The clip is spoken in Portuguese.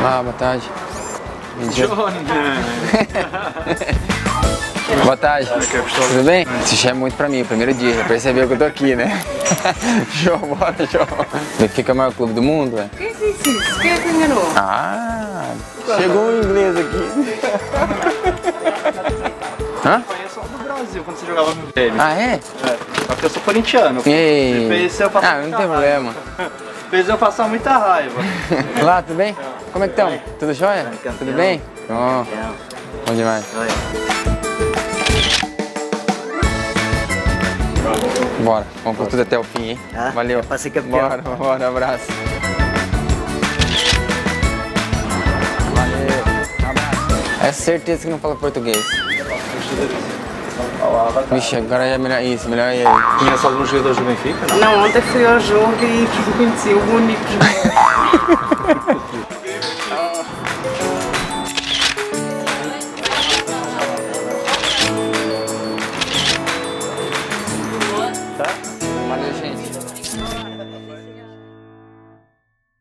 Olá, boa tarde. Johnny. Boa tarde. Tudo bem? Isso já é muito pra mim, o primeiro dia, já percebeu que eu tô aqui, né? Show, bora, show. Fica o maior clube do mundo, velho. Que isso? Quem é que enganou? Ah, chegou um inglês aqui. Hã? Eu conheço no Brasil, quando você jogava no game. Ah, é? É, só que eu sou corintiano. Ei. Fez eu passar Não tem problema. Fez eu passar muita raiva. Olá, tudo bem? Como é que estão? Tudo jóia? Tudo bem? Bom, bom demais. Bora, vamos por tudo até o fim, hein? Ah, Valeu. pra ser campeão. Bora, abraço. Valeu, abraço. É certeza que não fala português. Vixe, agora é melhor isso, melhor aí. Conhece alguns jogadores do Benfica? Não, ontem fui ao jogo e conheci o único jogador.